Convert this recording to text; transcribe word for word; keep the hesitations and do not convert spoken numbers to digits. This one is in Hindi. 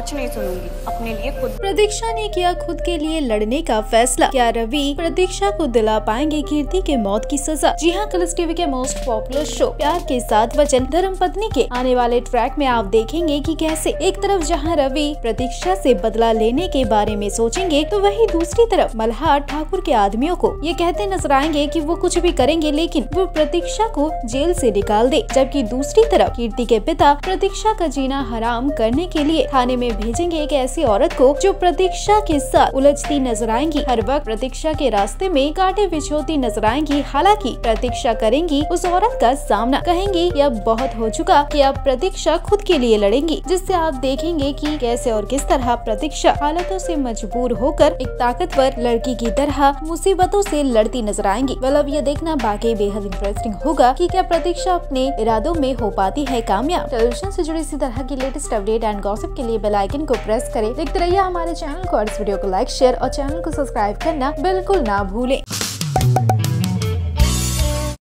कुछ नहीं सुनूंगी, अपने लिए खुद। प्रतीक्षा ने किया खुद के लिए लड़ने का फैसला। क्या रवि प्रतीक्षा को दिला पाएंगे कीर्ति के मौत की सजा? जी हाँ, कलर्स टीवी के मोस्ट पॉपुलर शो प्यार के साथ वचन धर्मपत्नी के आने वाले ट्रैक में आप देखेंगे कि कैसे एक तरफ जहां रवि प्रतीक्षा से बदला लेने के बारे में सोचेंगे, तो वहीं दूसरी तरफ मल्हार ठाकुर के आदमियों को ये कहते नजर आएंगे कि वो कुछ भी करेंगे लेकिन वो प्रतीक्षा को जेल से निकाल दे। जबकि दूसरी तरफ कीर्ति के पिता प्रतीक्षा का जीना हराम करने के लिए थाने में भेजेंगे एक ऐसी औरत को जो प्रतीक्षा के साथ उलझती नजर आएंगी। हर वक्त प्रतीक्षा के रास्ते में कांटे बिछोती नजर आएंगी। हालांकि प्रतीक्षा करेंगी उस औरत का सामना, कहेंगी कि अब बहुत हो चुका, कि अब प्रतीक्षा खुद के लिए लड़ेंगी, जिससे आप देखेंगे कि कैसे और किस तरह प्रतीक्षा हालातों से मजबूर होकर एक ताकतवर लड़की की तरह मुसीबतों से लड़ती नजर आएंगी। वेल, अब ये देखना बाकी बेहद इंटरेस्टिंग होगा कि क्या प्रतीक्षा अपने इरादों में हो पाती है कामयाब। टेलीविजन से जुड़ी इसी तरह की लेटेस्ट अपडेट एंड गॉसिप के लिए बेल आइकन को प्रेस करें। देखते रहिए हमारे चैनल को और इस वीडियो को लाइक शेयर और चैनल को सब्सक्राइब करना बिल्कुल ना भूलें।